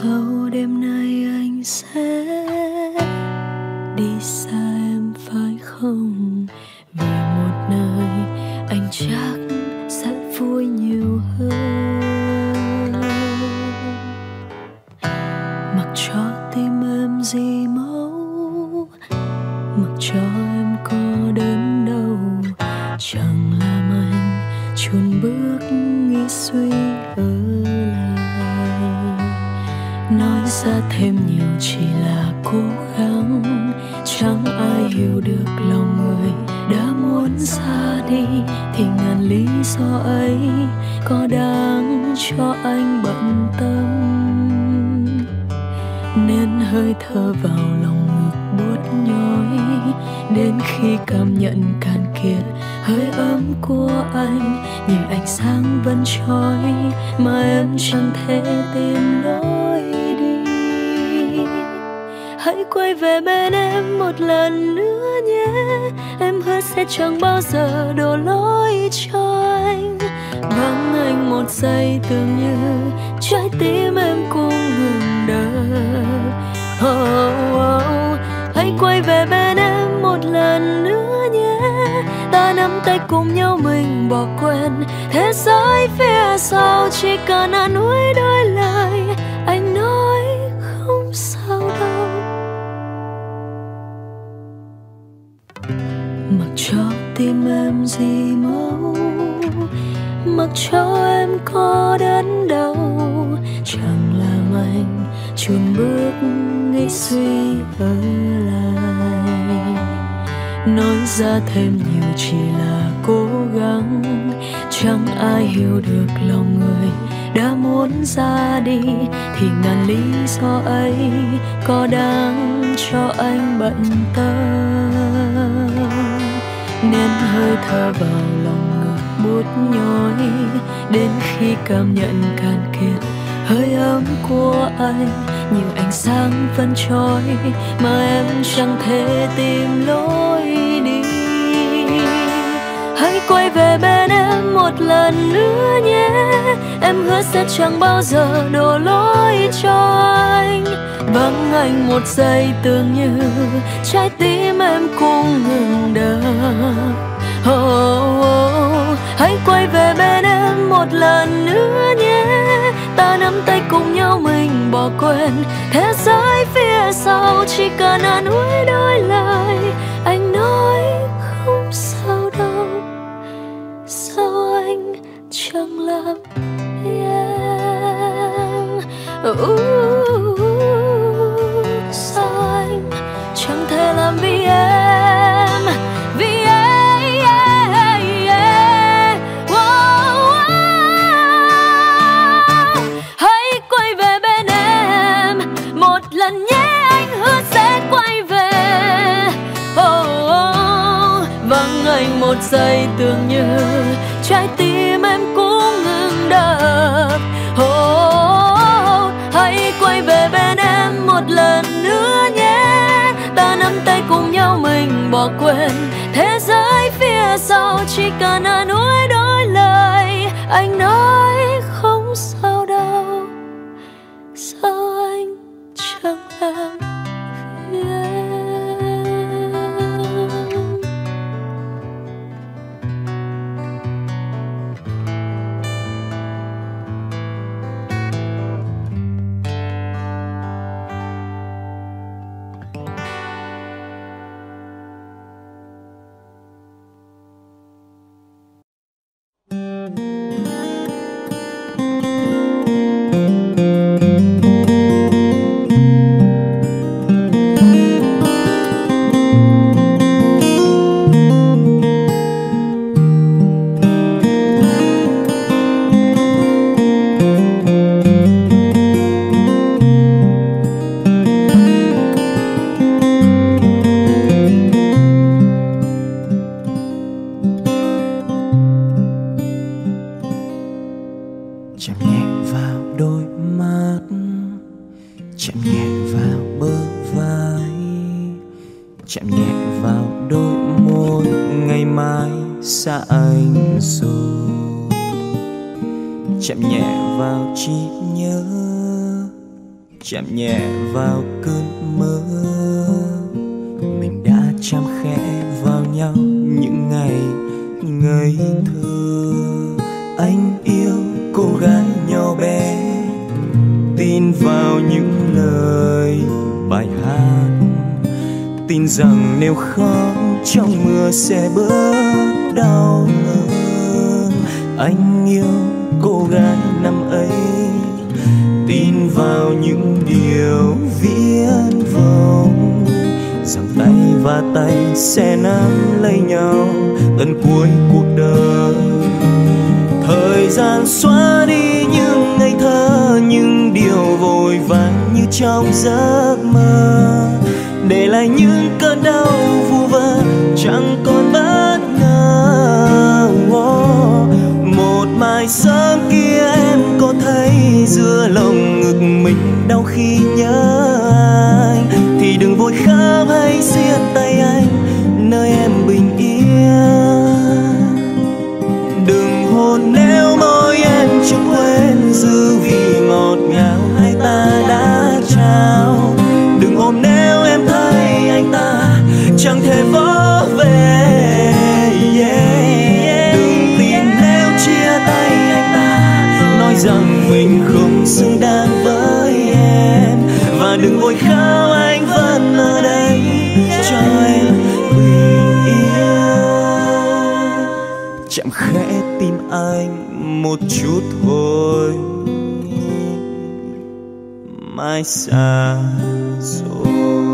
sau đêm nay anh sẽ đi xa em phải không? Về một nơi anh chắc sẽ vui nhiều hơn. Mặc cho tim em gì máu, mặc cho em có đến đâu, chẳng làm anh chùn bước nghĩ suy ở lại. Nói ra thêm nhiều chỉ là cố gắng, chẳng ai hiểu được lòng người đã muốn xa đi. Thì ngàn lý do ấy có đáng cho anh bận tâm, nên hơi thở vào lòng ngực buốt nhói. Đến khi cảm nhận cạn kiệt hơi ấm của anh, như ánh sáng vẫn chói mà em chẳng thể tìm lối đi. Hãy quay về bên em một lần nữa nhé, em hứa sẽ chẳng bao giờ đổ lỗi cho anh. Vắng anh một giây tưởng như trái tim em cũng ngừng đập. Hãy quay về bên em một lần nữa nhé, ta nắm tay cùng nhau mình bỏ quên thế giới phía sau. Chỉ cần an ủi đôi lời anh nói không sao đâu. Mặc cho tim em dì máu, mặc cho em có đến đâu, chẳng làm anh chùn bước nghĩ suy ở lại. Nói ra thêm nhiều chỉ là cố gắng, chẳng ai hiểu được lòng người đã muốn ra đi. Thì ngàn lý do ấy có đáng cho anh bận tâm, nên hơi thở vào lòng ngực buốt nhói. Đến khi cảm nhận cạn kiệt hơi ấm của anh, nhiều ánh sáng vẫn chói mà em chẳng thể tìm lối đi. Hãy quay về bên em một lần nữa nhé, em hứa sẽ chẳng bao giờ đổ lỗi cho anh. Vắng anh một giây tưởng như trái tim em cũng ngừng đập. Hãy quay về bên em một lần nữa nhé, ta nắm tay cùng nhau mình bỏ quên thế giới phía sau. Chỉ cần an ủi đôi lời anh nói không sao đâu. Sao anh chẳng làm em? Sao anh chẳng thể làm vì em? Vì em. Hãy quay về bên em một lần nhé, anh hứa sẽ quay về. Vắng anh một giây tưởng như trái tim em cũng ngừng đập. Hãy quay về bên em một lần nữa nhé, ta nắm tay cùng nhau mình bỏ quên thế giới phía sau. Chỉ cần an ủi đôi lời anh nói không sao đâu. Sao anh chẳng làm vì em? xa anh rồi, chạm nhẹ vào trí nhớ, chạm nhẹ vào cơn mơ. Mình đã chạm khẽ vào nhau những ngày ngây thơ. Anh yêu cô gái nhỏ bé, tin vào những lời bài hát, tin rằng nếu khóc trong mưa sẽ bớt đau hơn. Anh yêu cô gái năm ấy, tin vào những điều viển vông, rằng tay và tay sẽ nắm lấy nhau tận cuối cuộc đời. Thời gian xóa đi những ngây thơ, những điều vội vàng như trong giấc mơ, để lại những cơn đau vu vơ chẳng còn bất ngờ. Một mai sớm kia em có thấy giữa lồng ngực mình đau khi nhớ anh, thì đừng vội khóc hay siết tay anh nơi em bình yên. Đừng hôn nếu môi em chưa quên dư vị ngọt ngào hai ta đã trao. Đừng ôm nếu em thấy anh ta chẳng thể vỗ về. Đừng tin nếu chia tay anh ta nói rằng mình không xứng đáng với em. Và đừng vội khóc, anh vẫn ở đây cho em bình yên. Chạm khẽ tim anh một chút thôi, mai xa rồi.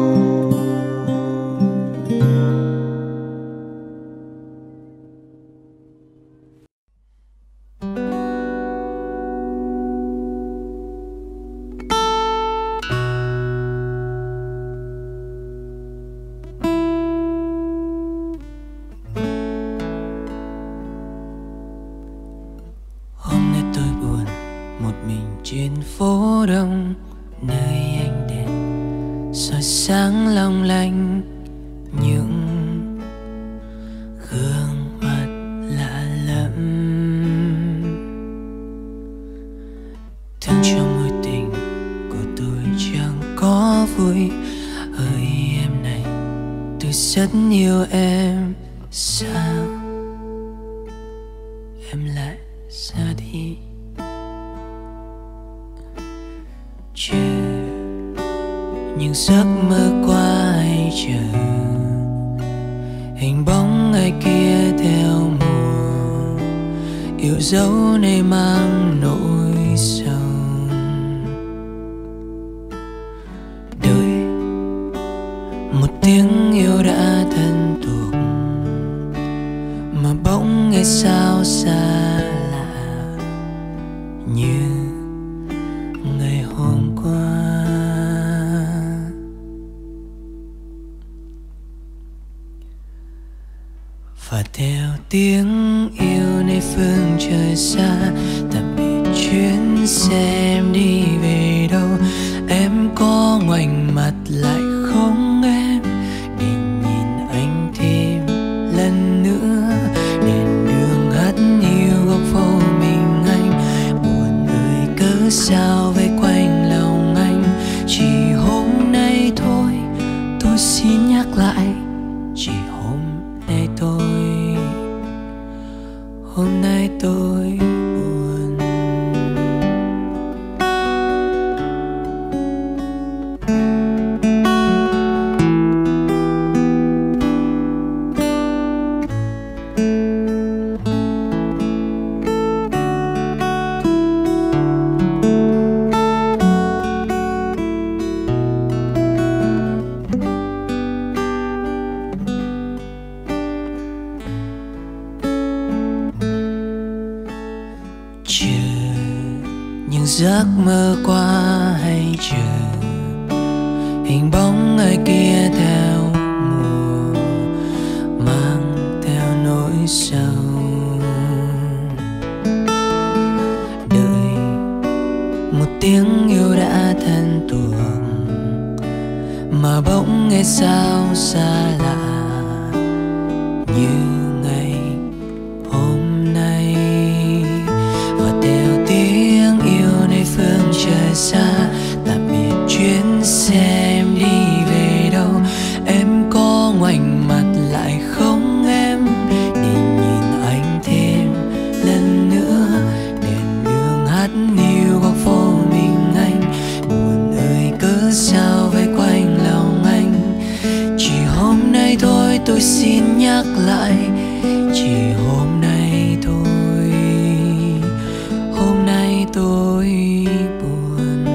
Trên phố đông nơi ánh đèn soi sáng long lanh những gương mặt lạ lẫm. Thương trong mối tình của tôi chẳng có vui. Hỡi em này, tôi rất yêu em, sao em lại ra đi? Chờ những giấc mơ qua hay chờ hình bóng ngày kia theo mùa, yêu dấu này mang nỗi sầu. Đời một tiếng yêu đã thân thuộc, mà bỗng nghe sao xa lạ như hôm qua. Và theo tiếng yêu nơi phương trời xa, tạm biệt chuyến xe em đi về đâu. Em có ngoảnh mặt lại không em, để nhìn anh thêm lần nữa. Đèn đường hắt hiu góc phố mình anh, buồn ơi cớ sao vây quanh lòng anh. Chỉ hôm nay thôi, tôi xin nhắc lại, chỉ hôm nay thôi, hôm nay tôi buồn. Giấc mơ qua hay chờ hình bóng người kia theo mùa, mang theo nỗi sầu. Đợi một tiếng yêu đã thân thuộc, mà bỗng nghe sao xa lạ như ngày hôm nay. Và theo tiếng yêu nơi phương trời xa, tạm biệt nay thôi tôi xin nhắc lại, chỉ hôm nay thôi, hôm nay tôi buồn.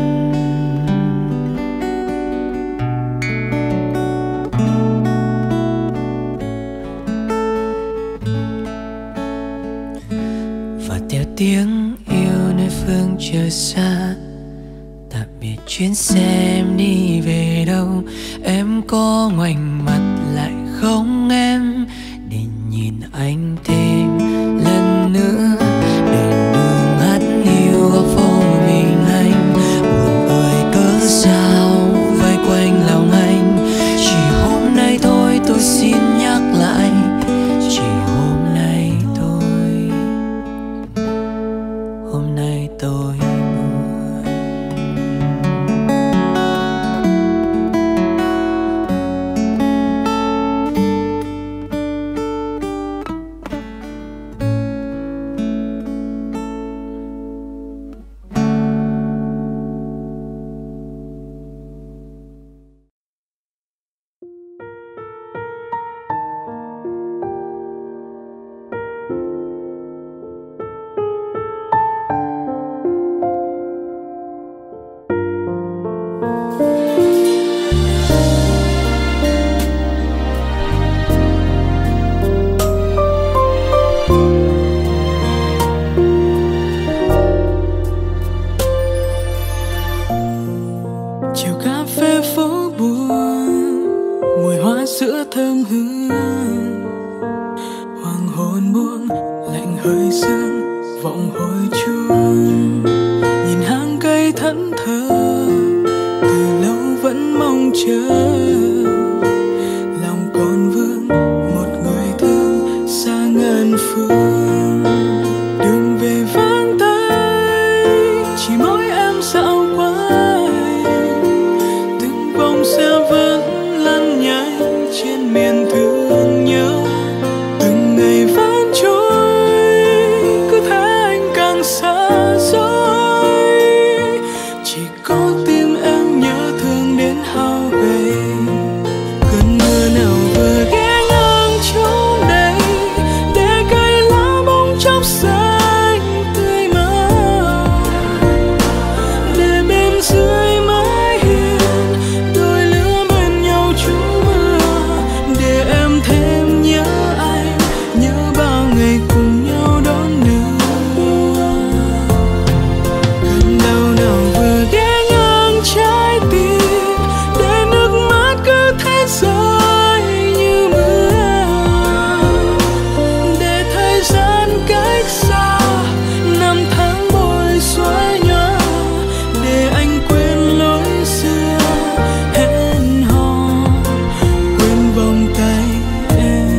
Và theo tiếng yêu nơi phương trời xa, tạm biệt chuyến xe em đi về đâu. Em có ngoảnh mặt lại không em, để nhìn anh thêm lần nữa. Đèn đường hắt hiu góc phố mình anh, buồn ơi cớ sao vây quanh lòng anh. Chỉ hôm nay thôi tôi xin nhắc lại, chỉ hôm nay thôi, hôm nay tôi sữa thơm hương, hoàng hôn buông lạnh hơi sương vọng hồi chuông. Nhìn hàng cây thẫn thờ từ lâu vẫn mong chờ, lòng còn vương một người thương xa ngàn phương. Đường về vắng tay chỉ mỗi em dạo quanh, từng vòng xe vẫn lăn nhanh trên miền thương nhớ. Từng ngày vẫn trôi cứ thế anh càng xa xôi, chỉ có tim em nhớ thương đến hao gầy. Cơn mưa nào vừa ghé ngang chỗ đây để cây lá bông chốc xanh tươi màu, để bên dưới mái hiên đôi lứa bên nhau trú mưa. Để em thêm nhớ anh, nhớ bao ngày cùng nhau đón đưa. Cơn đau nào vừa ghé ngang trái tim để nước mắt cứ thế rơi như mưa. Để thời gian cách xa, năm tháng bồi xóa nhòa, để anh quên lối xưa hẹn hò, quên vòng tay em.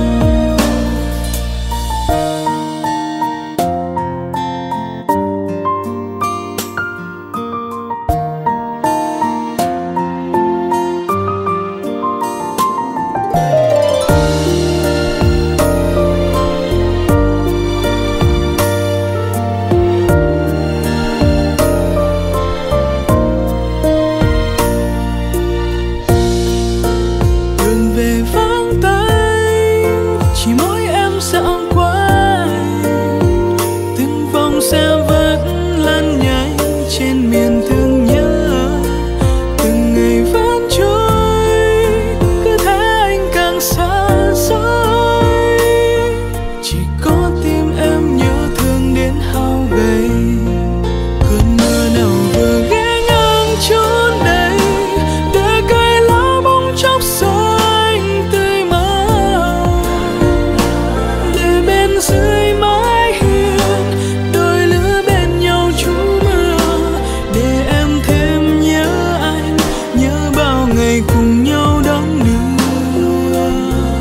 Đường về vắng tay chỉ mỗi em dạo quanh, từng vòng xe vẫn lăn nhanh trên miền thương nhớ. Từng ngày vẫn trôi cứ thế anh càng xa xôi, chỉ có tim em nhớ thương đến hao gầy. Cơn mưa nào vừa ghé ngang chốn đây để cây lá bông chốc xanh tươi màu, để bên dưới mái hiên đôi lứa bên nhau trú mưa. Để em thêm nhớ anh, nhớ bao ngày cùng nhau đón đưa.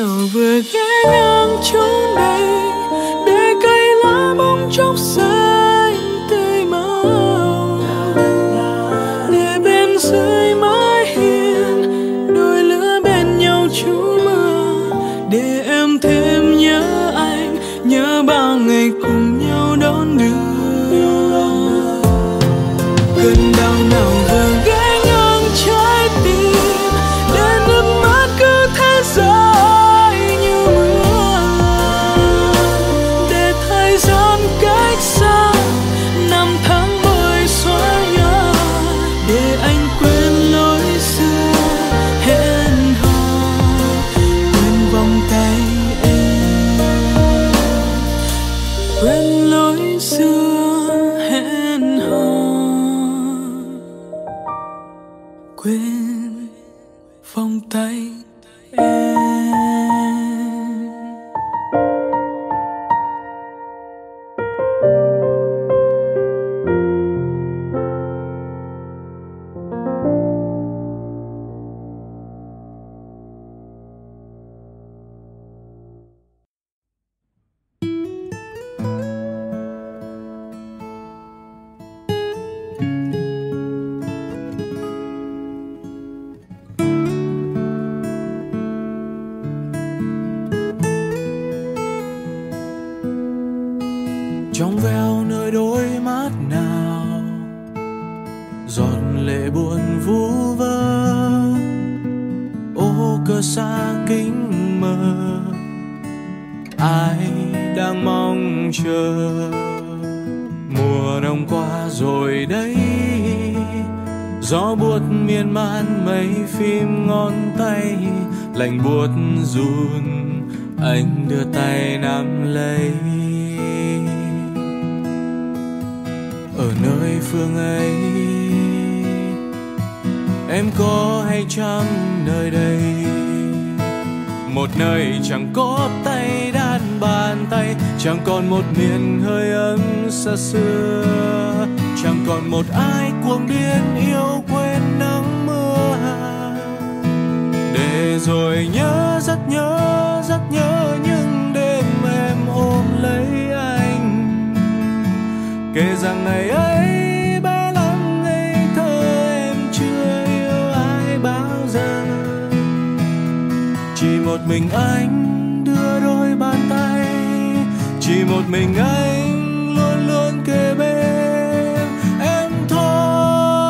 nào vừa ghé ngang chỗ này để cây lá bóng chốc xanh tươi màu, để bên dưới mái hiên đôi lứa bên nhau trú mưa, để em thêm nhớ anh, nhớ bao ngày cùng nhau đón đưa. Cơn đau nào vừa ghé ngang trái tim để nước mắt cứ thế rơi như mưa, để thời gian cách xa năm tháng bôi xóa nhòa, để anh quên lối xưa hẹn hò, quên vòng tay em, quên lối xưa hẹn hò, quên vòng tay em. Trong veo nơi đôi mắt nào giọt lệ buồn vu vơ, ô cờ xa kính mờ ai đang mong chờ. Mùa đông qua rồi đấy, gió buốt miên man mây phim ngón tay, lạnh buốt run anh đưa tay nắm lấy. Ở nơi phương ấy em có hay chăng nơi đây, một nơi chẳng có tay đan bàn tay, chẳng còn một miền hơi ấm xa xưa, chẳng còn một ai cuồng điên yêu quên nắng mưa. Để rồi nhớ rất nhớ những đêm em ôm lấy anh, kể rằng ngày ấy bé lắm ngây thơ em chưa yêu ai bao giờ. Chỉ một mình anh đưa đôi bàn tay, chỉ một mình anh luôn luôn kề bên em thôi.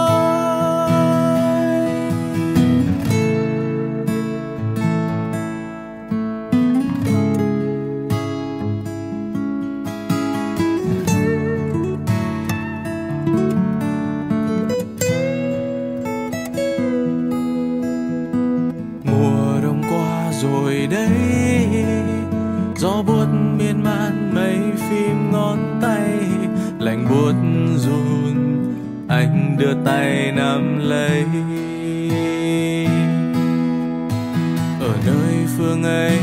Mùa đông qua rồi đấy, gió buốt miên man mây phim ngón tay, lạnh buốt run anh đưa tay nắm lấy. Ở nơi phương ấy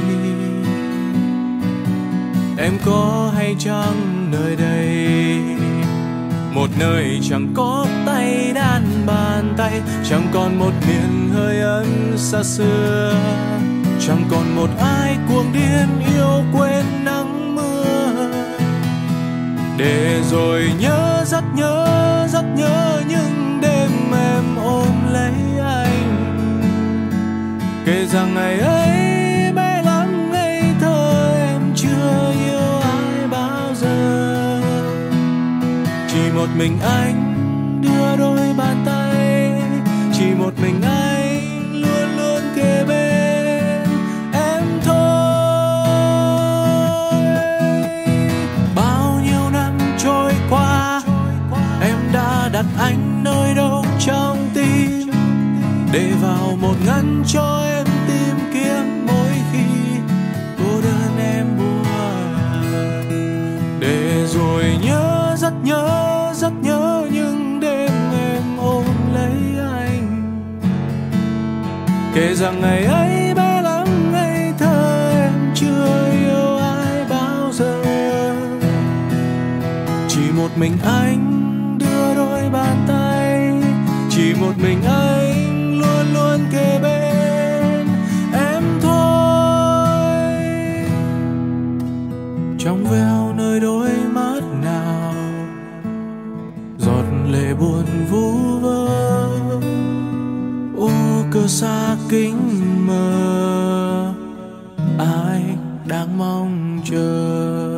em có hay chăng nơi đây, một nơi chẳng có tay đan bàn tay, chẳng còn một miền hơi ấm xa xưa, chẳng còn một ai cuồng điên yêu quên nắng mưa. Để rồi nhớ rất nhớ những đêm em ôm lấy anh, kể rằng ngày ấy bé lắm ngây thơ em chưa yêu ai bao giờ. Chỉ một mình anh đưa đôi bàn tay, chỉ một mình anh luôn luôn kề bên em thôi. Bao nhiêu năm trôi qua, em đã đặt anh nơi đâu trong tim, để vào một ngăn cho em tìm kiếm mỗi khi cô đơn em buồn. Để rồi nhớ rất nhớ những đêm em ôm lấy anh, kể rằng ngày ấy bé lắm ngây thơ em chưa yêu ai bao giờ. Chỉ một mình anh đưa đôi bàn tay, chỉ một mình anh luôn luôn kề bên em thôi. đang mong chờ.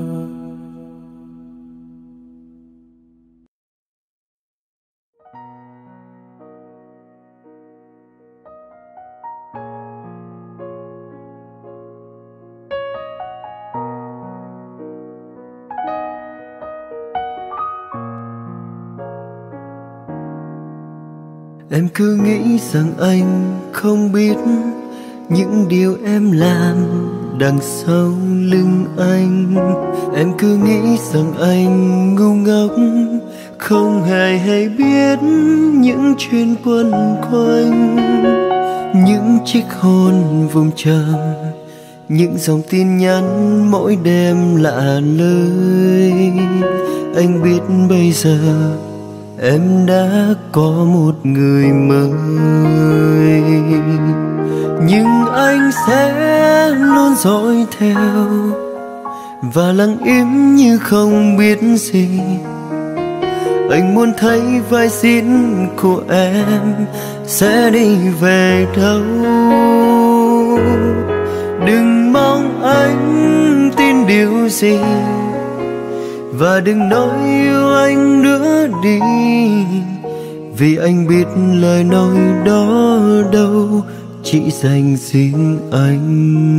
Em cứ nghĩ rằng anh không biết những điều em làm đằng sau lưng anh. Em cứ nghĩ rằng anh ngu ngốc, không hề hay biết những chuyện quẩn quanh, những chiếc hôn vùng trầm, những dòng tin nhắn mỗi đêm lạ lời. Anh biết bây giờ em đã có một người mới, nhưng anh sẽ luôn dõi theo và lặng im như không biết gì. Anh muốn thấy vai diễn của em sẽ đi về đâu. Đừng mong anh tin điều gì, và đừng nói yêu anh nữa đi, vì anh biết lời nói đó đâu chỉ dành riêng anh.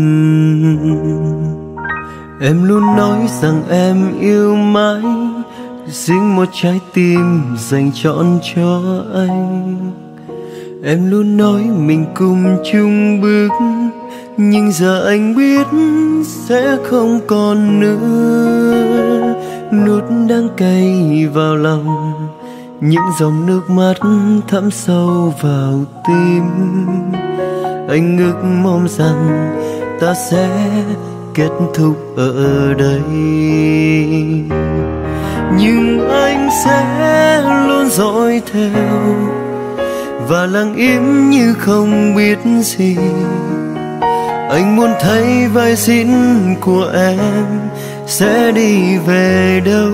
Em luôn nói rằng em yêu mãi, riêng một trái tim dành trọn cho anh. Em luôn nói mình cùng chung bước, nhưng giờ anh biết sẽ không còn nữa. Nuốt đắng cay vào lòng, những dòng nước mắt thấm sâu vào tim. Anh ước mong rằng ta sẽ kết thúc ở đây, nhưng anh sẽ luôn dõi theo và lặng im như không biết gì. Anh muốn thấy vai diễn của em sẽ đi về đâu.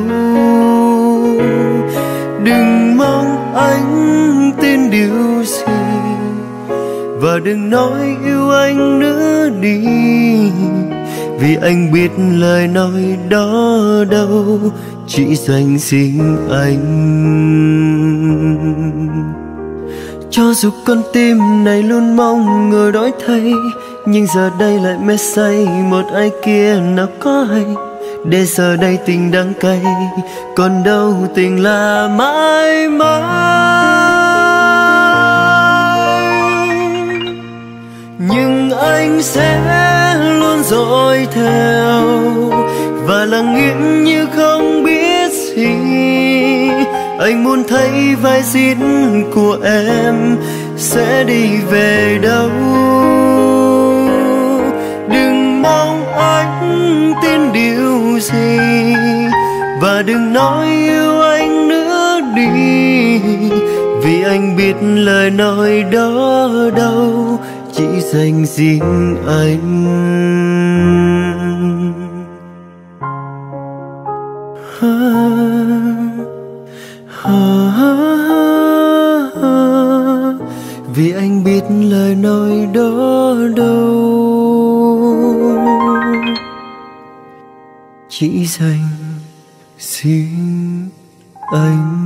Đừng mong anh tin điều gì, và đừng nói yêu anh nữa đi, vì anh biết lời nói đó đâu chỉ dành riêng anh. Cho dù con tim này luôn mong người đổi thay, nhưng giờ đây lại mê say một ai kia nào có hay. Để giờ đây tình đắng cay, còn đâu tình là mãi mãi. Nhưng anh sẽ luôn dõi theo và lặng im như không biết gì. Anh muốn thấy vai diễn của em sẽ đi về đâu. Đừng mong anh tin điều gì, và đừng nói yêu anh nữa đi, vì anh biết lời nói đó đâu chỉ dành riêng anh. Vì anh biết lời nói đó đâu chỉ dành riêng anh.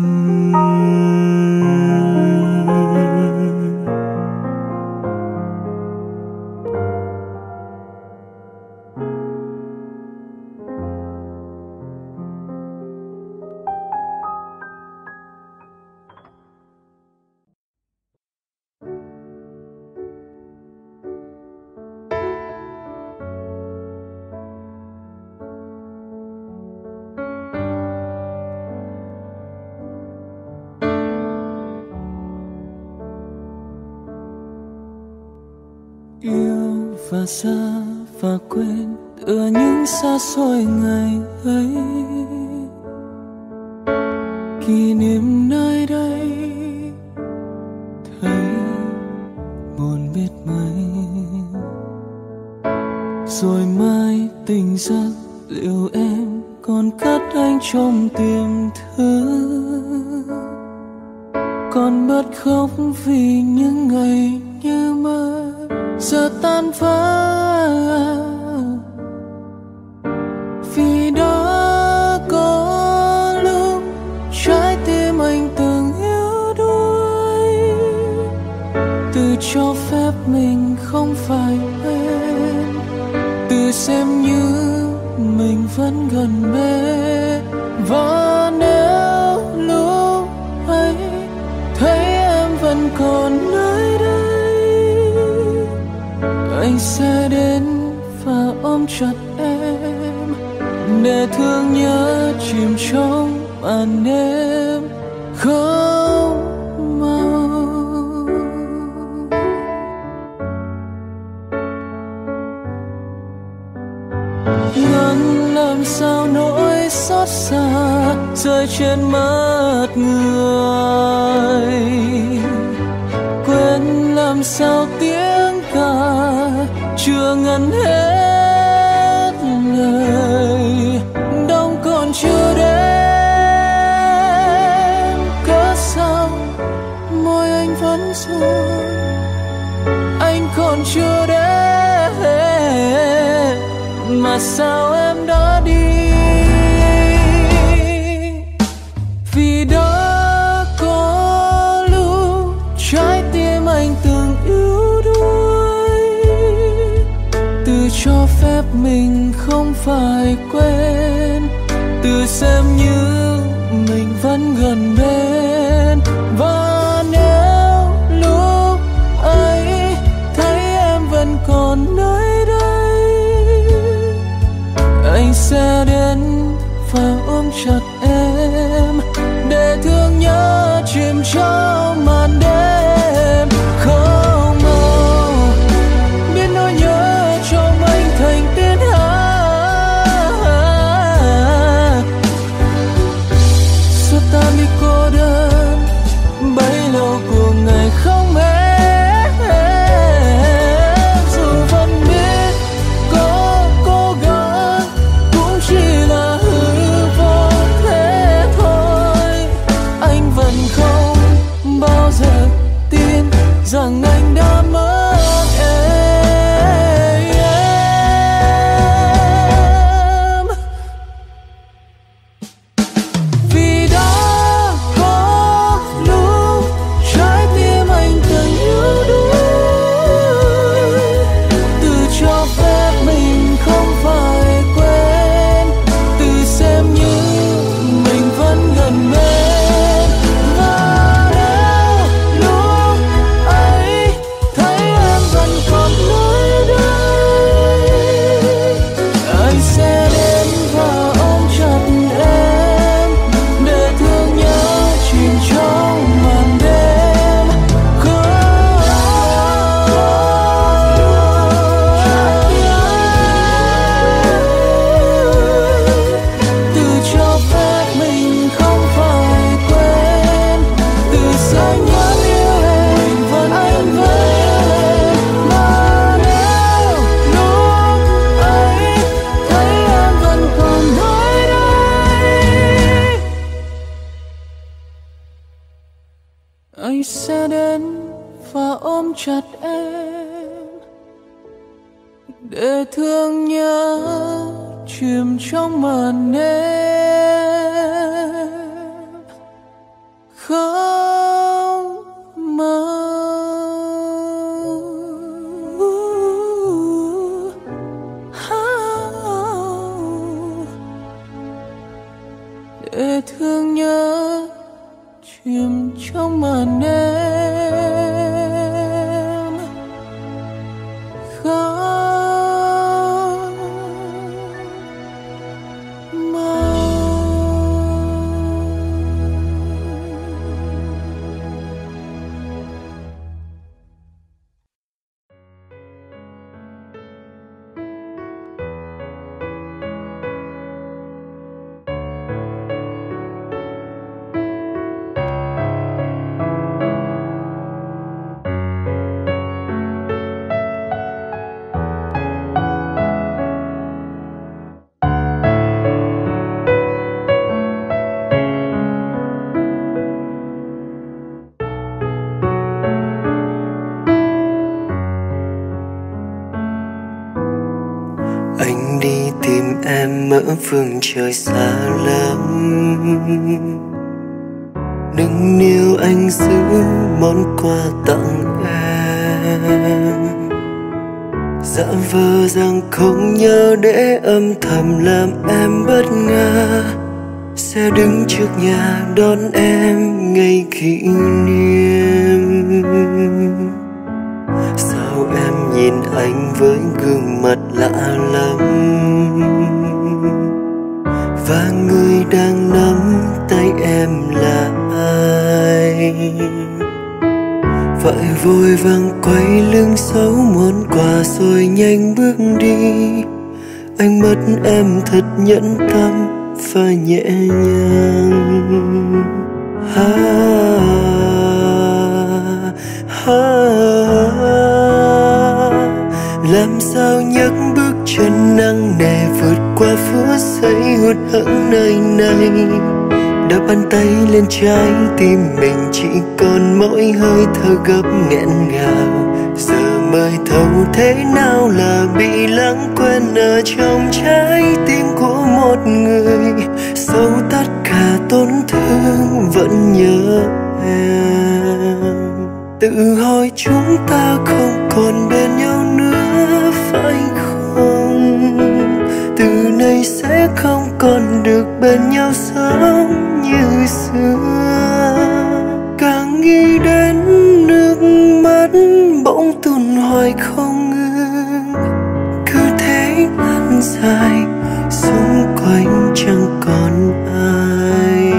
Yêu và xa và quên tựa những xa xôi ngày ấy. Kỷ niệm nơi đây thấy buồn biết mấy. Rồi mai tỉnh giấc liệu em còn cất anh trong tiềm thức, còn bật khóc vì những ngày như mơ giờ tan vỡ. xem như mình vẫn gần bên. Và nếu lúc ấy thấy em vẫn còn nơi đây, anh sẽ đến và ôm chặt em để thương nhớ chìm trong màn đêm không màu. Ngăn làm sao nỗi xót xa rơi trên mắt người, quên làm sao tiếng ca chưa ngân hết lời. Đông còn chưa đến, cớ sao môi anh vẫn run. Anh còn chưa đến mà sao em đã đi. Vì đã có lúc trái tim anh từng yếu đuối, từ cho phép mình không phải quên, từ xem như mình vẫn gần bên. Và nếu lúc ấy thấy em vẫn còn nơi đây, anh sẽ đến và ôm chặt em để thương nhớ chìm trong màn đêm không màu. Biết nỗi nhớ trong anh thành tiếng hát, suốt ta bị cô đơn bấy lâu của ngày không hết. Dù vẫn biết có cố gắng cũng chỉ là hư vô thế thôi, anh vẫn không bao giờ tin rằng anh đã mất em. Vì đã có lúc trái tim anh từng yếu đuối, từ cho phép mình không phải quên, từ xem như mình vẫn gần bên. Và nếu lúc ấy thấy em vẫn còn nơi đây, anh sẽ đến và ôm chặt em để thương nhớ chìm trong màn đêm không. Từ cho phép mình không phải quên, từ say vẫn yêu em vẫn anh vẫn yêu em. Mà nếu lúc ấy thấy em vẫn còn nơi đây, anh sẽ đến và ôm chặt em để thương nhớ chìm trong màn đêm không màu. Để thương nhớ chìm trong màn đêm không màu. Anh đi tìm em ở phương trời xa lắm, đừng níu anh giữ món quà tặng em. giả vờ rằng không nhớ để âm thầm làm em bất ngờ, sẽ đứng trước nhà đón em ngày kỷ niệm. Sao em nhìn anh với gương mặt lạ lắm, và người đang nắm tay em là ai? Vậy vội vàng quay lưng xấu món quà rồi nhanh bước đi. Ánh mắt em thật nhẫn tâm và nhẹ nhàng. Làm sao nhấc bước chân nặng nề vượt qua phút giây hụt hẫng nơi này. Đập bàn tay lên trái tim mình chỉ còn mỗi hơi thở gấp nghẹn ngào. Giờ mới thấu thế nào là bị lãng quên ở trong trái tim của một người. Sau tất cả tổn thương vẫn nhớ em. Tự hỏi chúng ta không còn bên nhau nữa phải không? Từ nay sẽ không còn được bên nhau sống như xưa. Càng nghĩ đến nước mắt bỗng tuôn hoài không ngừng, cứ thế lăn dài xung quanh chẳng còn ai.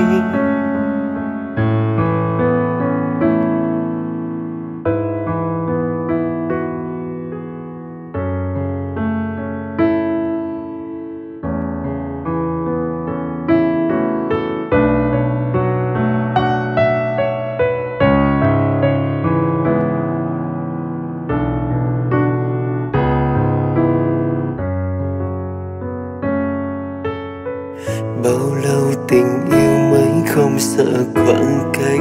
Bao lâu tình yêu mới không sợ khoảng cách,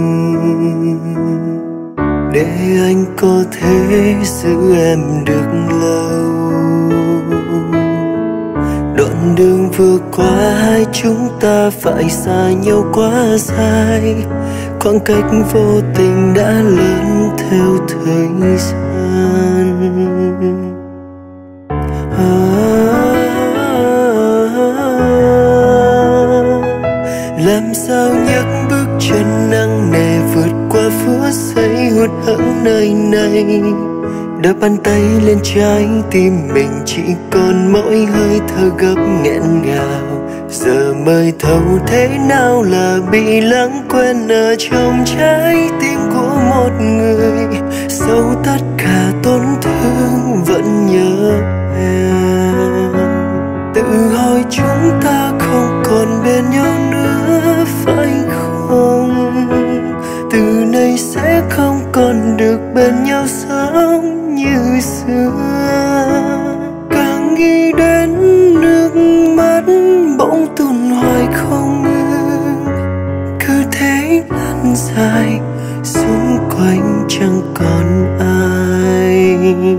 để anh có thể giữ em được lâu. Đoạn đường vừa qua hai chúng ta phải xa nhau quá dài, khoảng cách vô tình đã lớn theo thời gian. Làm sao nhấc bước chân nặng nề vượt qua phút giây hụt hẫng nơi này. Đập bàn tay lên trái tim mình chỉ còn mỗi hơi thở gấp nghẹn ngào. Giờ mới thấu thế nào là bị lãng quên ở trong trái tim của một người. Sau tất cả tổn thương vẫn nhớ em. Tự hỏi chúng ta không còn bên nhau nữa phải không? Từ nay sẽ không còn được bên nhau sống như xưa. Càng nghĩ đến nước mắt bỗng tuôn hoài không ngừng, cứ thế lăn dài xung quanh chẳng còn ai.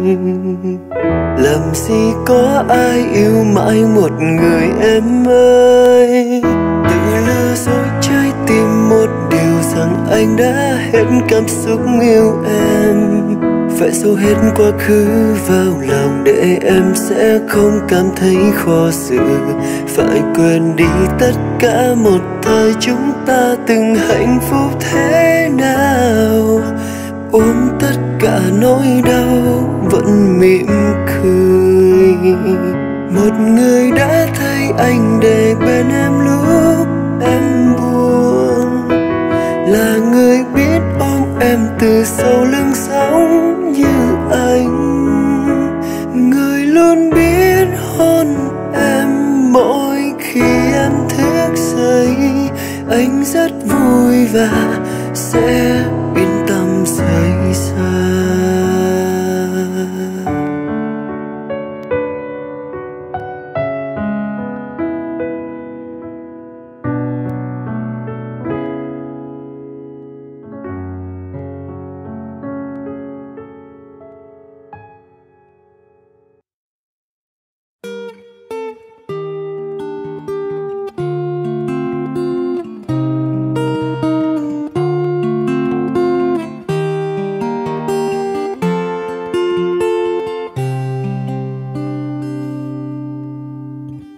Làm gì có ai yêu mãi một người em ơi. Tự lừa dối trái tim một điều rằng anh đã hết cảm xúc yêu em. Vẽ sâu hết quá khứ vào lòng để em sẽ không cảm thấy khó xử. Phải quên đi tất cả một thời chúng ta từng hạnh phúc thế nào. Ôm tất cả nỗi đau vẫn mỉm cười. Một người đã thấy anh để bên em lúc em buồn, là người biết ôm em từ sau lưng sóng như anh. Người luôn biết hôn em mỗi khi em thức dậy. Anh rất vui và sẽ yên tâm rời xa.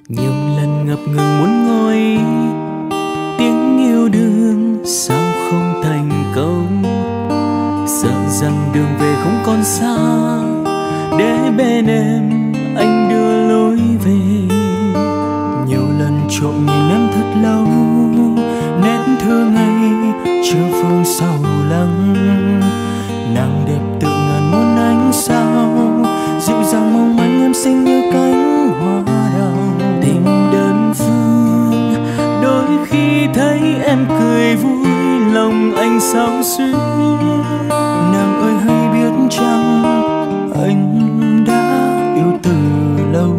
Nhiều lần ngập ngừng muốn ngồi tiếng yêu đương sao không thành công, sợ rằng đường về không còn xa, để bên em anh đưa lối về. Nhiều lần trộm nhìn em thật lâu, nét thơ ngây chưa phương sầu lắng. Nàng đẹp tựa ngàn muôn ánh sao, dịu dàng mong manh em xinh như cánh hoa đào. Tình đơn phương đôi khi thấy em cười vui, lòng anh sao xuyến. Nàng ơi hay biết chăng anh đã yêu từ lâu.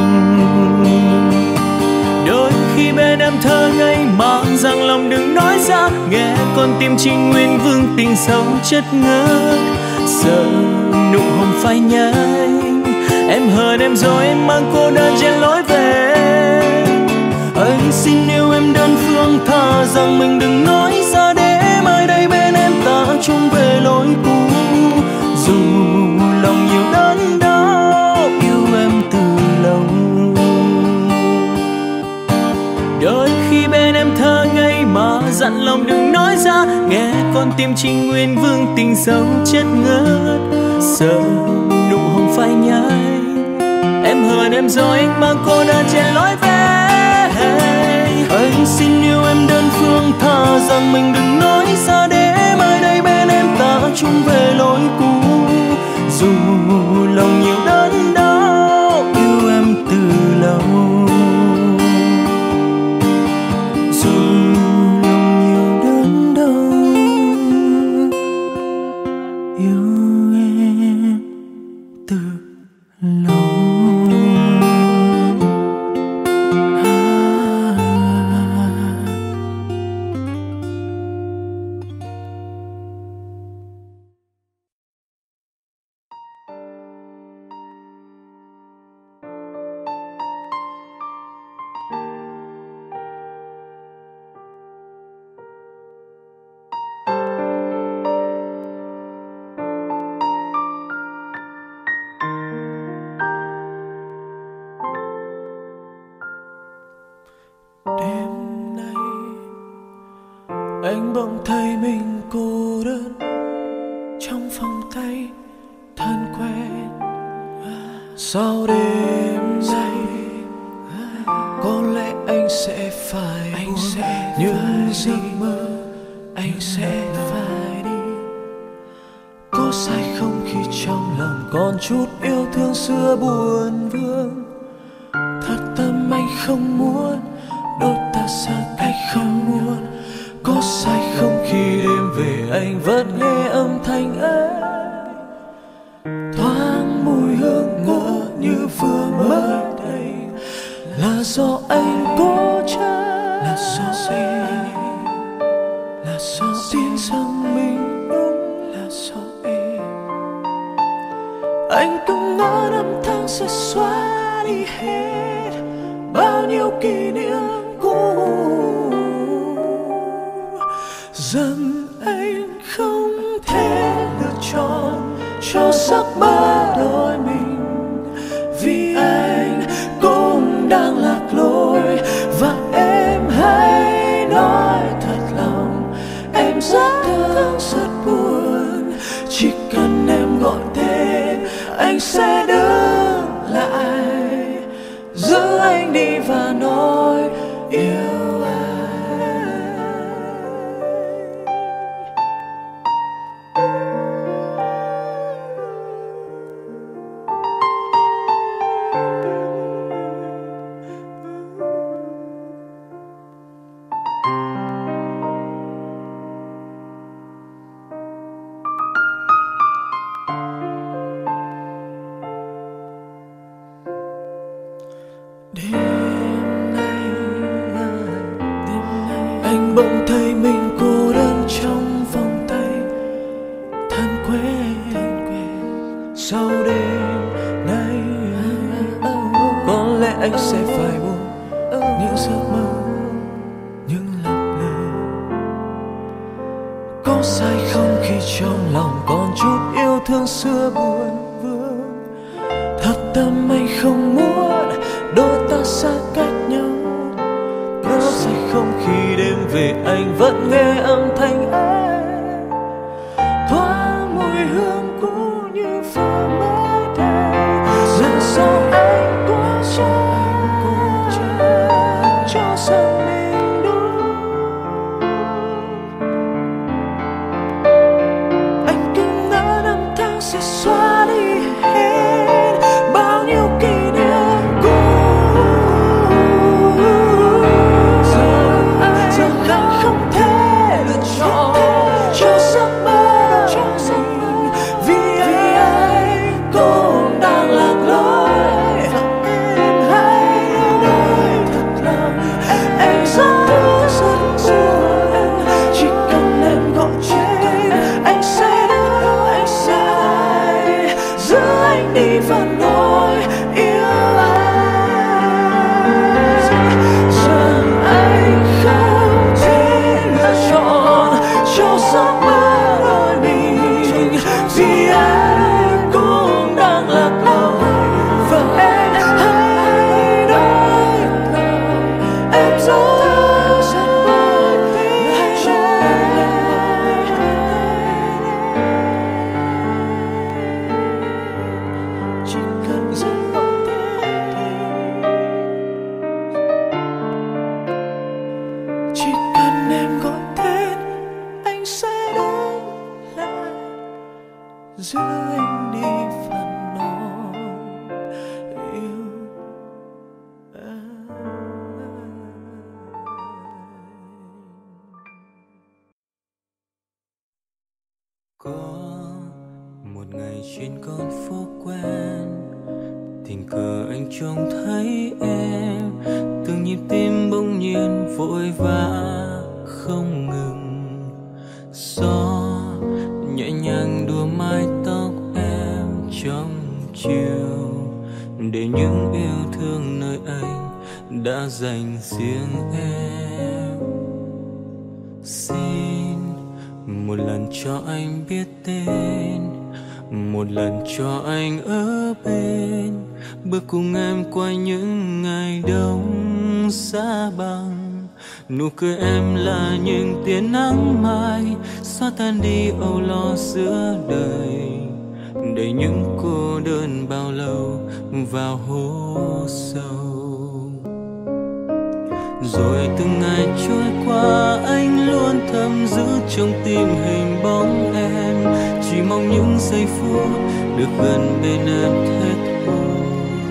Đôi khi bên em thơ ngây mà rằng lòng đừng nói ra, nghe con tim trinh nguyên vương tình sâu chất ngất. Sợ nụ hôn phai nhanh, em hờn em rồi em mang cô đơn trên lối về. Anh xin yêu em đơn phương, thà rằng mình đừng nói ra, để mai đây bên em ta chung về lối cũ. Dù lòng nhiều đớn đau, yêu em từ lâu. Đôi khi bên em thơ ngây mà dặn lòng đừng nói ra, nghe con tim trinh nguyên vương tình sâu chất ngất. Sợ nụ hôn phai nhanh, em hờn em rồi anh mang cô đơn trên lối về. Anh xin yêu em đơn phương, thà rằng mình đừng nói ra, để mai đây bên em ta chung về lối cũ. Dù lòng nhiều đớn đau, yêu em từ lâu. Dù lòng nhiều đớn đau, yêu em từ lâu. Đêm nay anh bỗng thấy mình cô đơn trong vòng tay thân quen. Sau đêm nay có lẽ anh sẽ phải những giấc mơ anh sẽ phải đi. Có sai không khi trong lòng còn chút yêu thương xưa buồn vương? Thật tâm anh không muốn đôi ta xa cách, không muốn. Có sai không khi đêm về anh vẫn nghe âm thanh ấy, thoáng mùi hương ngỡ như vừa mới đây? Là do anh cố chấp, là do anh, là do tin rằng mình đúng, là do em. Anh cứ ngỡ năm tháng sẽ xóa đi hết bao nhiêu kỷ niệm cũ, rằng anh không thể lựa chọn cho giấc mơ đôi mình. Vì anh cũng đang lạc lối, và em hãy nói thật lòng, em rất thương rất buồn. Chỉ cần em gọi tên anh sẽ đứng lại, giữ anh đi và nói yêu anh. Đêm nay anh bỗng thấy mình cô đơn trong vòng tay thân quen. Sau đêm nay có lẽ anh sẽ phải buông những giấc mơ, những lặng lẽ. Có sai không khi trong lòng còn chút yêu thương xưa buồn vương? Thật tâm anh không muốn đôi ta xa cách, trên con phố quen, tình cờ anh trông thấy em, từng nhịp tim bỗng nhiên vội vã không ngừng. Gió nhẹ nhàng đùa mái tóc em trong chiều, để những yêu thương nơi anh đã dành riêng em. Xin một lần cho anh biết tên, một lần cho anh ở bên, bước cùng em qua những ngày đông xa băng. Nụ cười em là những tia nắng mai, xóa tan đi âu lo giữa đời, để những cô đơn bao lâu vào hố sâu. Rồi từng ngày trôi qua, anh luôn thầm giữ trong tim hình bóng em, chỉ mong những giây phút được gần bên em thế thôi.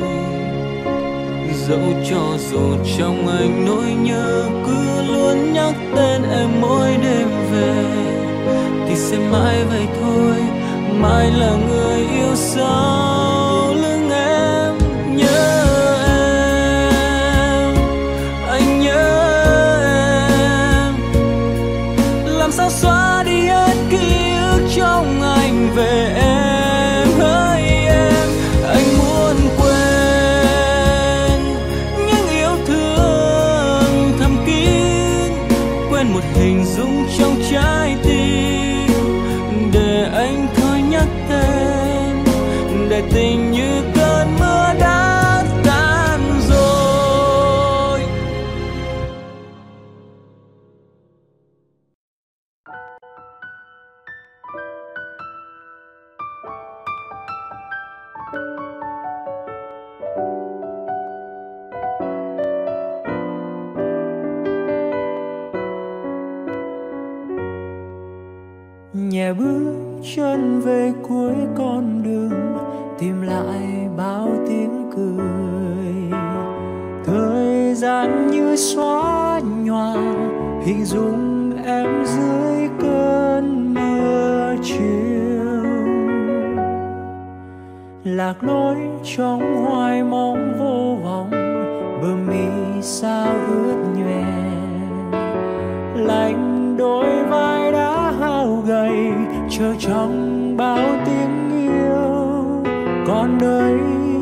Dẫu cho dù trong anh nỗi nhớ cứ luôn nhắc tên em mỗi đêm về, thì sẽ mãi vậy thôi, mãi là người yêu sau lưng em. Nhớ em, anh nhớ em, làm sao xóa đi hết ký ức trong anh về em. Hỡi em, anh muốn quên những yêu thương thầm kín, quên một hình dung trong trái tim, để anh thôi nhắc tên, để tình như cơn mưa đã tan rồi. Nhẹ bước chân về cuối con đường, tìm lại bao tiếng cười. Thời gian như xóa nhòa hình dung em dưới cơn mưa chiều. Lạc lối trong hoài mong vô vọng, bờ mi sao ướt nhòe. Lạnh đôi vai đã hao gầy, chờ trong bao tiếng yêu còn đây.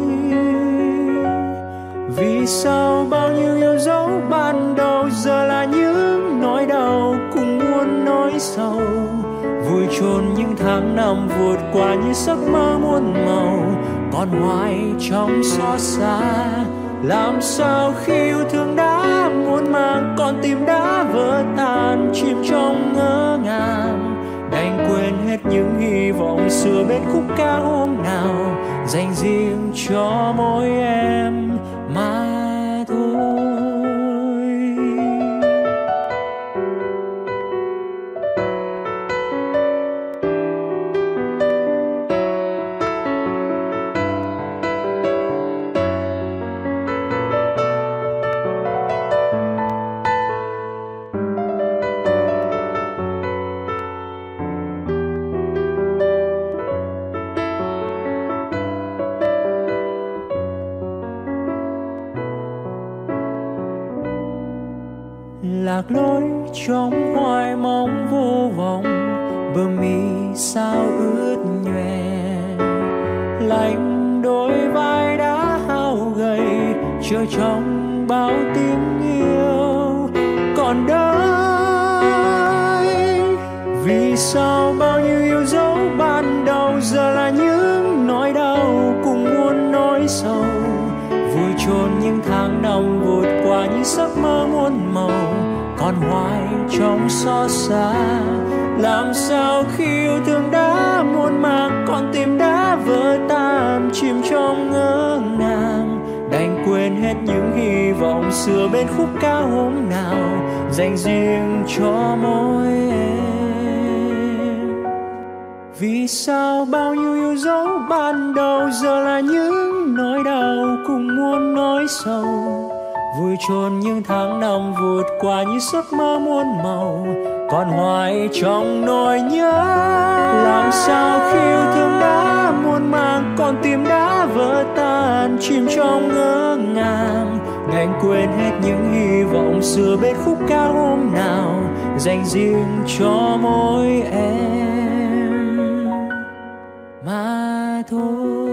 Vì sao bao nhiêu yêu dấu ban đầu giờ là những nỗi đau cùng muôn nỗi sầu, vùi chôn những tháng năm vụt qua như giấc mơ muôn màu, còn hoài trong xót xa. Làm sao khi yêu thương đã muôn màng, con tim đã vỡ tan chìm trong ngỡ ngàng, đành quên hết những hy vọng xưa bên khúc ca hôm nào dành riêng cho mỗi em mà thôi. Lạc lối trong hoài mong vô vọng, bờ mi sao ướt nhòe. Lạnh đôi vai đã hao gầy, chờ trong bao tiếng yêu còn đây. Vì sao bao nhiêu yêu dấu ban đầu giờ là những nỗi đau cùng muôn nỗi sầu, vùi chôn những tháng năm vụt qua như giấc mơ muôn màu, còn hoài trong xót xa. Làm sao khi yêu thương đã muôn màng, con tim đã vỡ tan chìm trong ngỡ ngàng, đành quên hết những hy vọng xưa bên khúc ca hôm nào dành riêng cho mỗi em. Vì sao bao nhiêu yêu dấu ban đầu giờ là những nỗi đau cùng muôn nỗi sầu, vui chôn những tháng năm vụt qua như giấc mơ muôn màu, còn hoài trong nỗi nhớ. Làm sao khi yêu thương đã muôn màng, con tim đã vỡ tan chìm trong ngỡ ngàng. Ngành quên hết những hy vọng xưa bên khúc ca hôm nào dành riêng cho mỗi em mà thôi.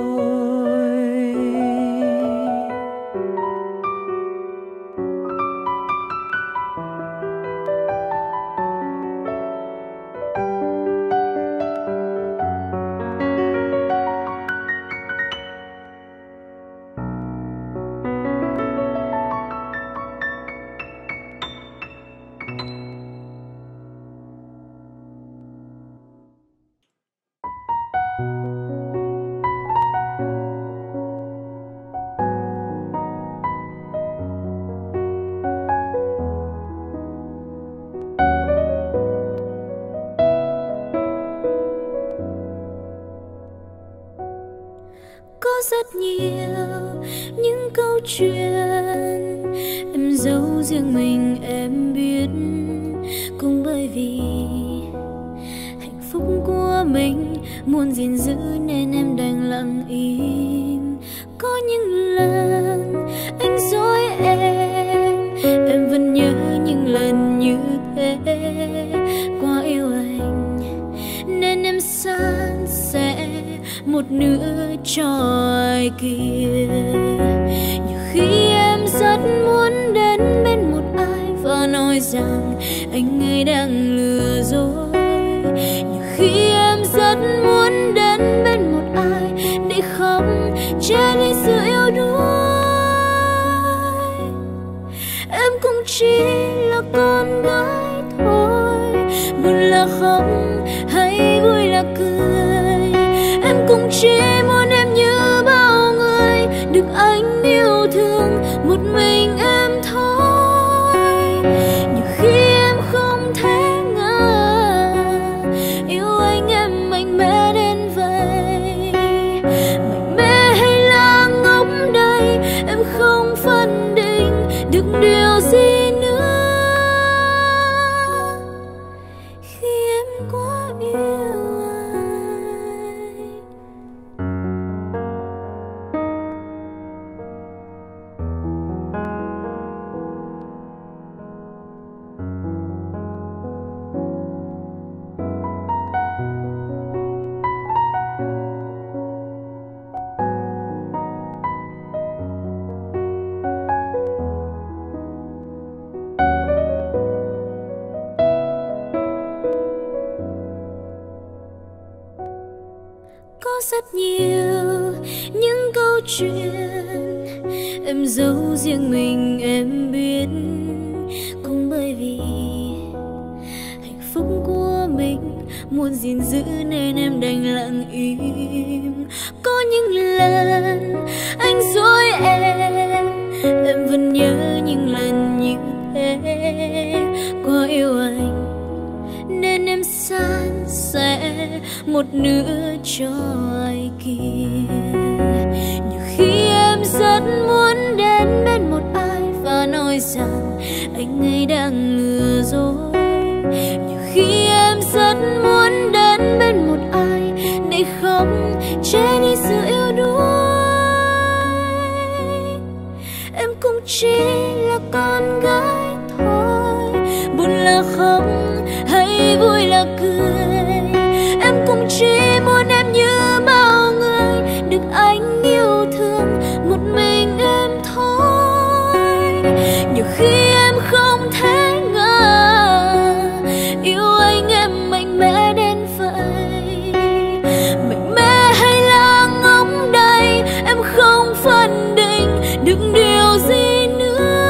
Rất nhiều những câu chuyện em giấu riêng mình em biết, cũng bởi vì hạnh phúc của mình muốn gìn giữ nên em đành lặng im. Có những lần anh dối em vẫn nhớ những lần như thế. Quá yêu anh nên em san sẻ một nửa cho ai kia. Nhiều khi em rất muốn đến bên một ai và nói rằng anh ấy đang lừa dối. Nhiều khi em rất muốn đến bên một ai để khóc che đi sự yêu đuối. Em cũng chỉ là con gái thôi, buồn là khóc hay vui là cười. Em cũng chỉ muốn em như bao người được anh yêu thương một mình em thôi. Nhiều khi em không thể ngờ yêu anh em mạnh mẽ đến vậy. Mạnh mẽ hay là ngốc đây em không phân định được điều gì nữa. Khi em quá yêu rất nhiều những câu chuyện em giấu riêng mình em biết, cũng bởi vì hạnh phúc của mình muốn gìn giữ nên em đành lặng im. Có những lần anh dối em vẫn nhớ những lần như thế. Quá yêu anh nên em san sẻ một nửa cho ai kia. Nhiều khi em rất muốn đến bên một ai và nói rằng anh ấy đang lừa dối. Nhiều khi em rất muốn đến bên một ai để khóc che đi sự yêu đuối. Em cũng chỉ là con gái thôi, buồn là khóc hay vui là cười. Em cũng chỉ muốn em như bao người được anh yêu thương một mình em thôi. Nhiều khi em không thể ngờ yêu anh em mạnh mẽ đến vậy. Mạnh mẽ hay là ngốc đây em không phân định được điều gì nữa.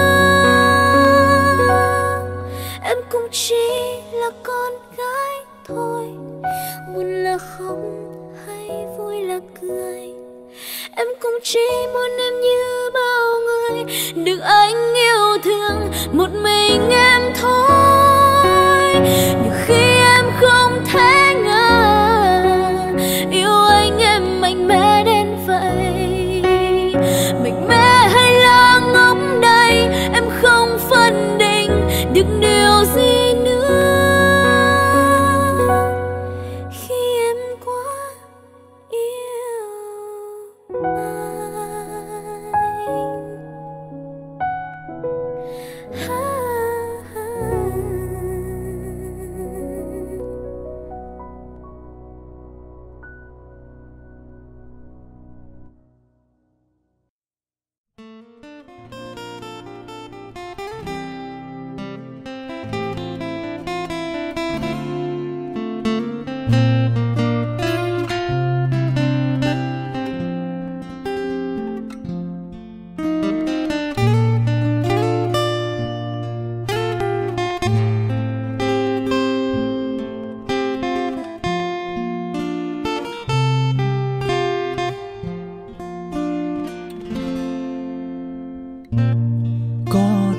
Em cũng chỉ là con gái thôi, buồn là khóc hay vui là cười. Em cũng chỉ muốn em như bao người được anh yêu thương một mình em thôi. Nhiều khi em không thể ngờ yêu anh em mạnh mẽ đến vậy. Mạnh mẽ hay là ngốc đây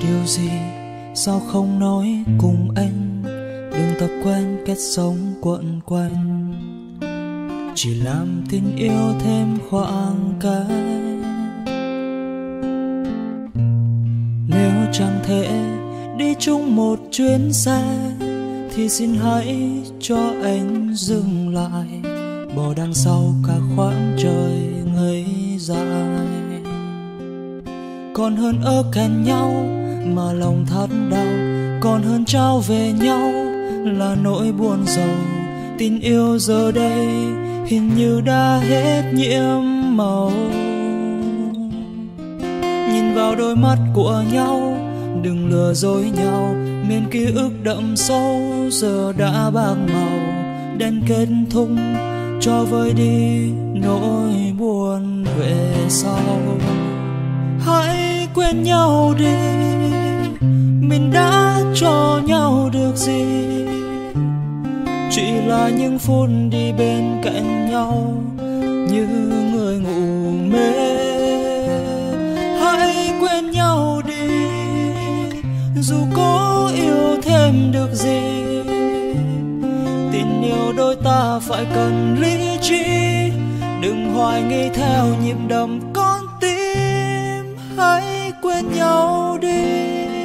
điều gì sao không nói cùng anh, đừng tập quen cách sống quẩn quanh, chỉ làm tình yêu thêm khoảng cách. Nếu chẳng thể đi chung một chuyến xe thì xin hãy cho anh dừng lại, bỏ đằng sau cả khoảng trời ngây dài. Còn hơn ở cạnh nhau mà lòng thắt đau, còn hơn trao về nhau là nỗi buồn rầu. Tình yêu giờ đây hình như đã hết nhiễm màu. Nhìn vào đôi mắt của nhau, đừng lừa dối nhau, miền ký ức đậm sâu giờ đã bạc màu. Đèn kết thúc cho vơi đi nỗi buồn về sau. Hãy quên nhau đi, mình đã cho nhau được gì, chỉ là những phút đi bên cạnh nhau như người ngủ mê. Hãy quên nhau đi, dù có yêu thêm được gì, tình yêu đôi ta phải cần lý trí, đừng hoài nghi theo nhịp đập con tim. Hãy quên nhau đi.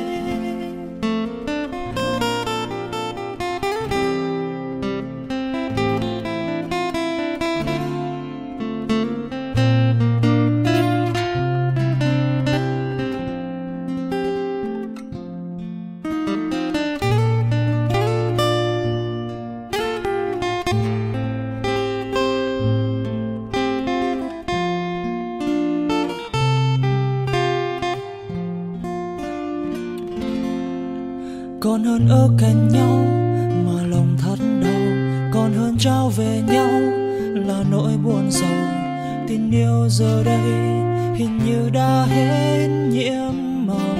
Còn hơn ở cạnh nhau mà lòng thắt đau, còn hơn trao về nhau là nỗi buồn rầu. Tình yêu giờ đây hình như đã hết nhiễm màu.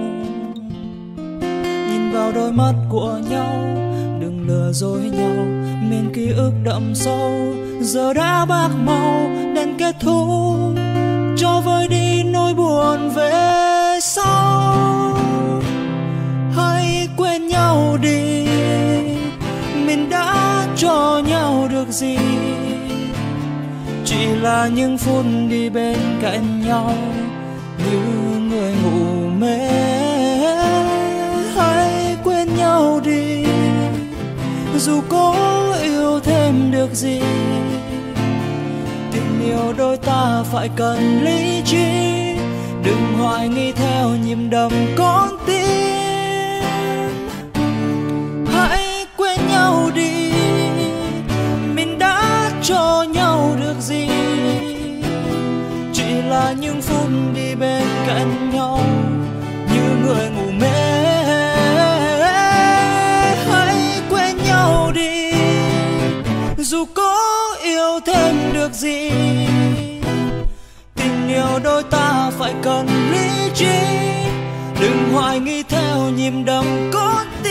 Nhìn vào đôi mắt của nhau, đừng lừa dối nhau, miền ký ức đậm sâu giờ đã bạc màu. Đèn kết thúc cho vơi đi nỗi buồn về sau. Hãy quên nhau đi, mình đã cho nhau được gì, chỉ là những phút đi bên cạnh nhau như người ngủ mê. Hãy quên nhau đi, dù có yêu thêm được gì, tình yêu đôi ta phải cần lý trí, đừng hoài nghi theo nhịp đập con tim. Hãy quên nhau đi, mình đã cho nhau được gì, chỉ là những phút đi bên cạnh nhau như người ngủ mê. Hãy quên nhau đi, dù có yêu thêm được gì, tình yêu đôi ta phải cần lý trí, đừng hoài nghi theo nhịp đập con tim.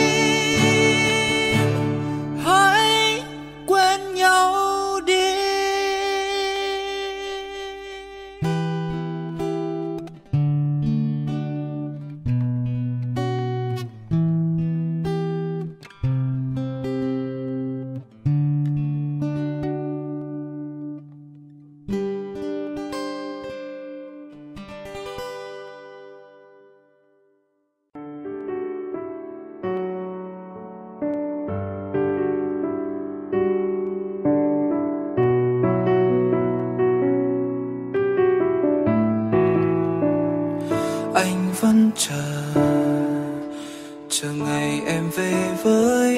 Hãy quên nhau đi. Anh vẫn chờ ngày em về với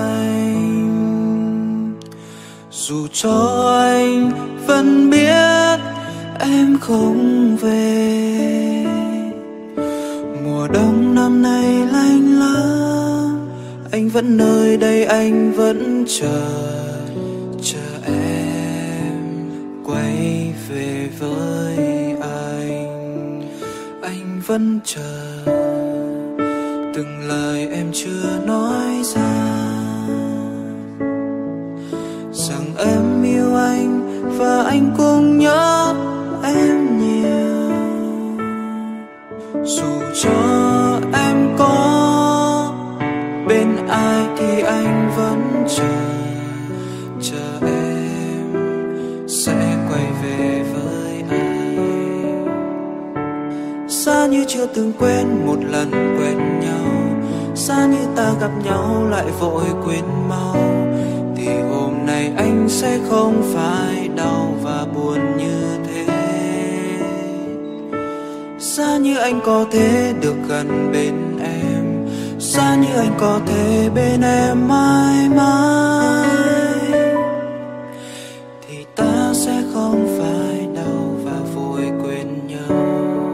anh, dù cho anh vẫn biết em không về. Mùa đông năm nay lạnh lắm, anh vẫn nơi đây, anh vẫn chờ em quay về với anh. Anh vẫn chờ từng lời em chưa nói ra, rằng em yêu anh và anh cũng nhớ em nhiều. Dù cho chưa từng quen một lần quen nhau, xa như ta gặp nhau lại vội quên mau, thì hôm nay anh sẽ không phải đau và buồn như thế. Xa như anh có thể được gần bên em, xa như anh có thể bên em mãi mãi, thì ta sẽ không phải đau và vội quên nhau.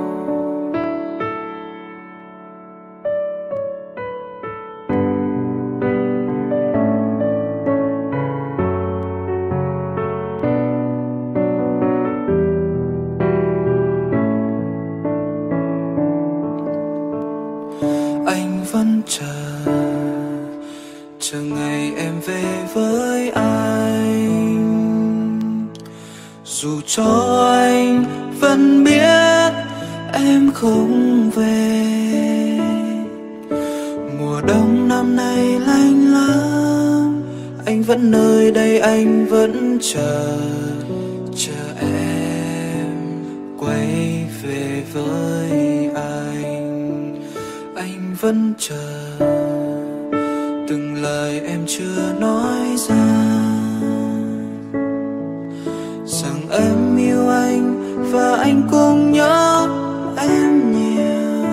Anh vẫn chờ ngày em về với anh, dù cho anh vẫn biết em không về. Mùa đông năm nay lạnh lắm, anh vẫn nơi đây, anh vẫn chờ em quay về với anh. Anh vẫn chờ từng lời em chưa nói ra, rằng em yêu anh và anh cũng nhớ em nhiều.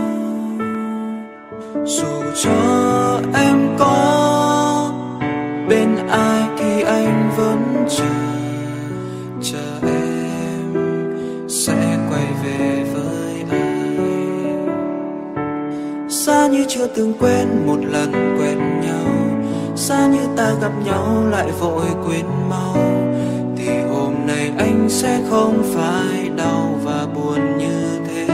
Dù cho em có bên ai thì anh vẫn chờ em sẽ quay về với anh. Xa như chưa từng quen một lần quen nhau, xa như ta gặp nhau lại vội quên mau, thì hôm nay anh sẽ không phải đau và buồn như thế.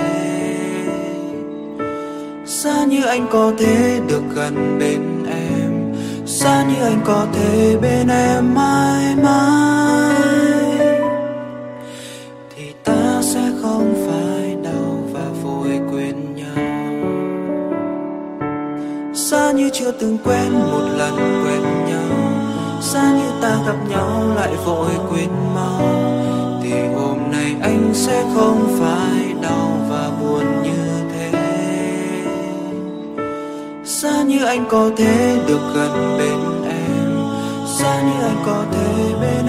Xa như anh có thể được gần bên em, xa như anh có thể bên em mãi mãi, thì ta sẽ không phải đau và vội quên nhau. Xa như chưa từng quen một lần quen nhau, xa như ta gặp nhau lại vội quên mau, thì hôm nay anh sẽ không phải đau và buồn như thế. Xa như anh có thể được gần bên em, xa như anh có thể bên